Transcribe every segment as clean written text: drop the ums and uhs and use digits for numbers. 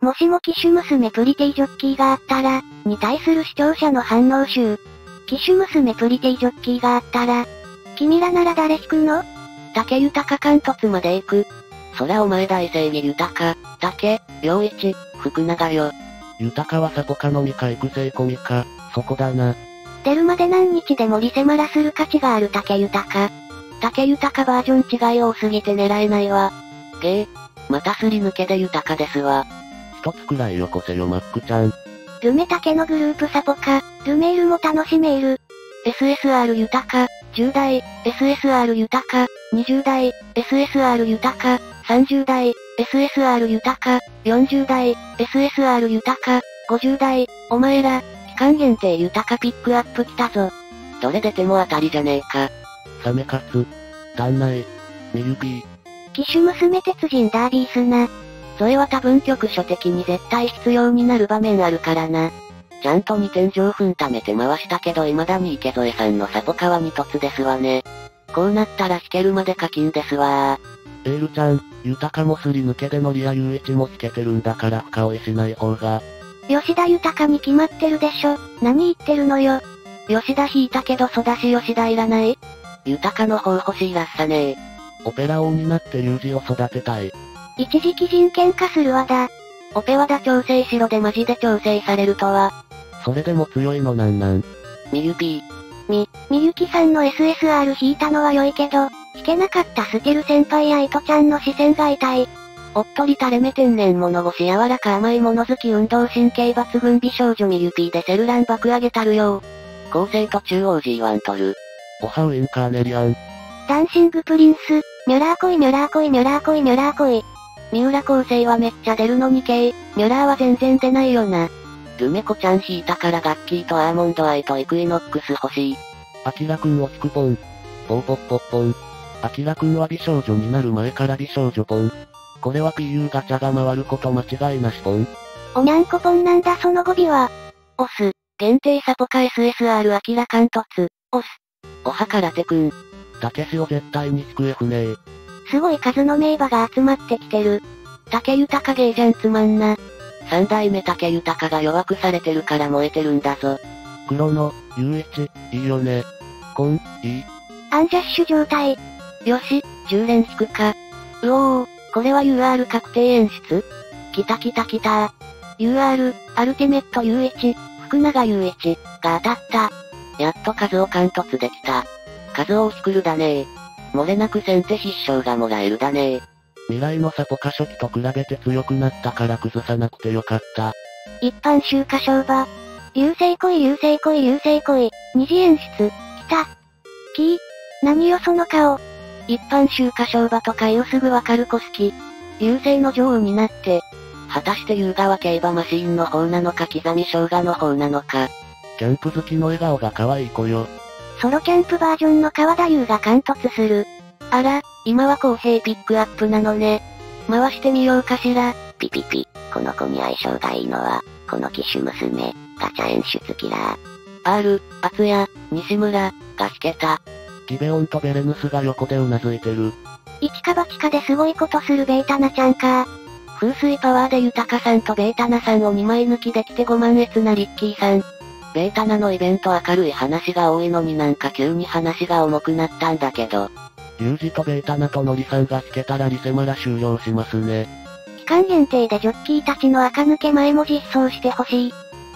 もしも騎手娘プリティジョッキーがあったら、に対する視聴者の反応集。騎手娘プリティジョッキーがあったら、君らなら誰引くの？ 竹豊貫突まで行く。そらお前大正義豊、竹、良一、福永よ。 豊はサポカのみか育成込みか、そこだな。 出るまで何日でもリセマラする価値がある竹豊。 竹豊バージョン違い多すぎて狙えないわ。またすり抜けで豊ですわ。 一つくらいよこせよマックちゃん。 ルメ竹のグループサポカ、ルメールも楽しめる。 SSR 豊、10代、SSR 豊、20代、SSR 豊、30代、SSR 豊、40代、SSR 豊、50代、お前ら、期間限定豊ピックアップ来たぞ。どれ出ても当たりじゃねえか。 サメカツ、丹内、ミユピー。 騎手娘鉄人ダービースな。 それは多分局所的に絶対必要になる場面あるからな。ちゃんと2点上分貯めて回したけど未だに池添さんのサポカは2凸ですわね。こうなったら引けるまで課金ですわエールちゃん、豊もすり抜けでのりや雄一も引けてるんだから深追いしない方が。 吉田豊に決まってるでしょ。何言ってるのよ。 吉田引いたけど育ち吉田いらない？豊の方欲しいらっさねえ。 オペラ王になって龍二を育てたい。 一時期人権化するわだ。 オペワダ調整しろでマジで調整されるとは。 それでも強いのなんなん。 みゆぴみゆきさんの SSR 引いたのは良いけど、引けなかったステル先輩や糸ちゃんの視線が痛い。 おっとり垂れ目天然物腰柔らか甘い物好き運動神経抜群美少女みゆぴでセルラン爆上げたるよ。構成途中 OG1 取る。 オハウインカーネリアン。 ダンシングプリンス、ミョラー恋ミョラー恋ミョラー恋ミョラー恋。 三浦構成はめっちゃ出るのにミョラーは全然出ないよな。ルメコちゃん引いたからガッキーとアーモンドアイとイクイノックス欲しい。 アキラくんを引くポン。ポーポッポッポン。アキラくんは美少女になる前から美少女ポン。これは PU ガチャが回ること間違いなしポン。 おにゃんこポンなんだその語尾は。 オス、限定サポカ SSR アキラ貫突。オス。おはからてくん。 たけしを絶対に救えふねえ。 すごい数の名馬が集まってきてる。 竹豊ゲーじゃんつまんな。三代目竹豊が弱くされてるから燃えてるんだぞ。 黒の、雄一、いいよね。コン、いい。 アンジャッシュ状態。 よし、10連引くか。うおー、これは UR 確定演出？きたきたきたー。UR、アルティメット雄一、福永雄一、が当たった。やっと数を貫突できた。数を引くるだねー。漏れなく先手必勝がもらえるだねー。 未来のサポカ初期と比べて強くなったから崩さなくてよかった。 一般集荷相場。優勢恋優勢恋優勢恋。二次演出。来た。何よその顔。 一般集荷相場とかいうすぐわかるコスキ。優勢の女王になって。果たして優川競馬マシーンの方なのか刻み生姜の方なのか。 キャンプ好きの笑顔が可愛い子よ。 ソロキャンプバージョンの川田優が貫突する。 あら、今は公平ピックアップなのね。回してみようかしら。 ピピピ、この子に相性がいいのは、この騎手娘、ガチャ演出キラー。 R、厚谷、西村、が引けた。 ギベオンとベレヌスが横でうなずいてる。 一か八かですごいことするベータナちゃんか。 風水パワーで豊さんとベータナさんを2枚抜きできて5万越なリッキーさん。ベータナのイベント明るい話が多いのになんか急に話が重くなったんだけど。 ユージとベータナとノリさんが引けたらリセマラ終了しますね。 期間限定でジョッキーたちの垢抜け前も実装してほしい。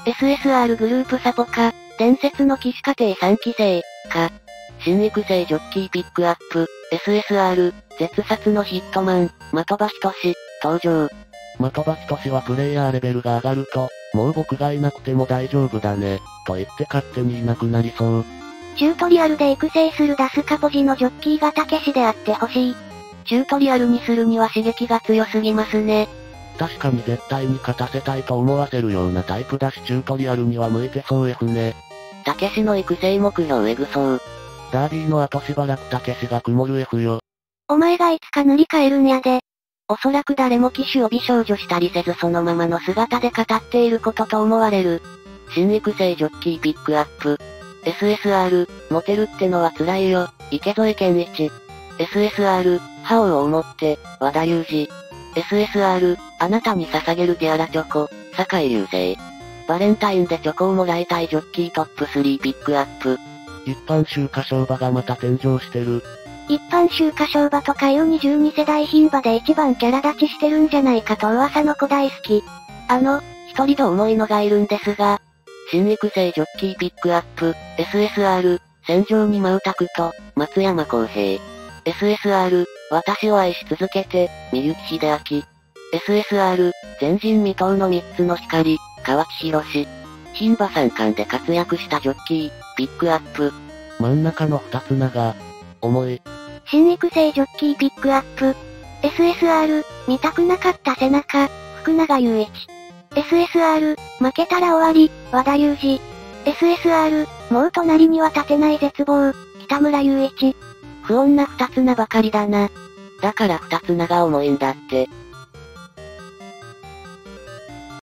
SSR グループサポか、伝説の騎士家庭3期生、か。新育成ジョッキーピックアップ、SSR、絶殺のヒットマン、的場仁志、登場。 的場仁志はプレイヤーレベルが上がると、もう僕がいなくても大丈夫だね、と言って勝手にいなくなりそう。 チュートリアルで育成するダスカポジのジョッキーがたけしであってほしい。 チュートリアルにするには刺激が強すぎますね。 確かに絶対に勝たせたいと思わせるようなタイプだしチュートリアルには向いてそう F ね。 たけしの育成目標エグそう。 ダービーの後しばらくたけしが曇る F よ。 お前がいつか塗り替えるんやで。 おそらく誰も騎手を美少女したりせずそのままの姿で語っていることと思われる。新育成ジョッキーピックアップ。SSR、モテるってのは辛いよ、池添健一。SSR、覇王を思って、和田裕二。 SSR、あなたに捧げるティアラチョコ、坂井流星。バレンタインでチョコをもらいたいジョッキートップ3ピックアップ。 一般集荷相場がまた天井してる。 一般集荷相場とか世22世代牝馬で一番キャラ立ちしてるんじゃないかと噂の子大好き。 一人と思いのがいるんですが、新育成ジョッキーピックアップ、SSR、戦場に舞うタクト、松山康平。SSR、私を愛し続けて、三幸秀明。SSR、前人未到の3つの光、河内博士。牝馬三冠で活躍したジョッキー、ピックアップ。 真ん中の2つ長、重い。 新育成ジョッキーピックアップ。SSR、見たくなかった背中、福永祐一。SSR、負けたら終わり、和田裕二。SSR、もう隣には立てない絶望、北村雄一。 不穏な2つなばかりだな。だから2つ名が重いんだって。